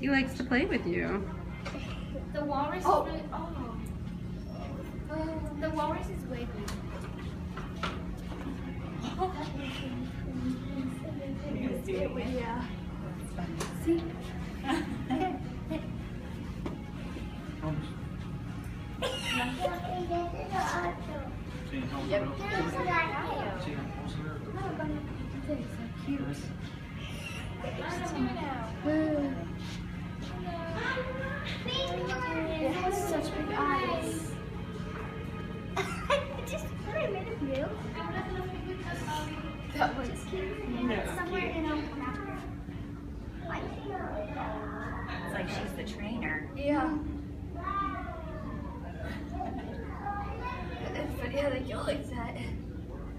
He likes to play with you. The walrus is really, the walrus is waving. Yeah. See? Yep. It has such big eyes. Just what I made of you. That was Somewhere in It's like she's the trainer. yeah.